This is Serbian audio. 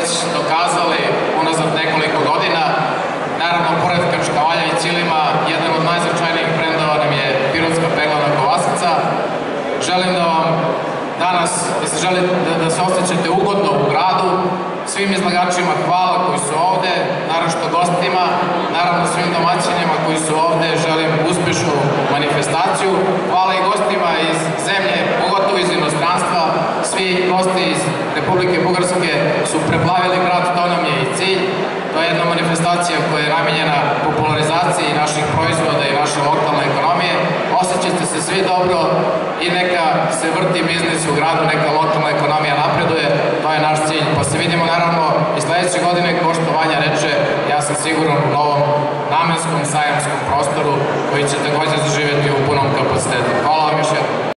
već dokazali unazad nekoliko godina. Naravno, pored Krčkavalja i Ćilima, jedan od najznačajnijih brendova nam je pirotska peglana kobasica. Želim da vam danas, da se osjećate ugodno u gradu, svim izlagačima hvala koji su ovde, naročito gostima, naravno svim domaćinima koji su ovde, želim uspešnu manifestaciju. Hvala i gostima iz zemlje, pogotovo iz inostranstva. Svi gosti iz Republike Bugarske su preplavili grad, to nam je i cilj. To je jedna manifestacija koja je namenjena popularizaciji naših proizvoda i naše lokalne ekonomije. Osjećate se svi dobro i neka se vrti biznis u gradu, neka lokalna ekonomija napreduje, to je naš cilj. Pa se vidimo naravno i sledeće godine, kao što Vanja reče, ja sam siguran u novom namenskom sajamskom prostoru koji će takođe zaživeti u punom kapacitetu. Hvala vam još jednom.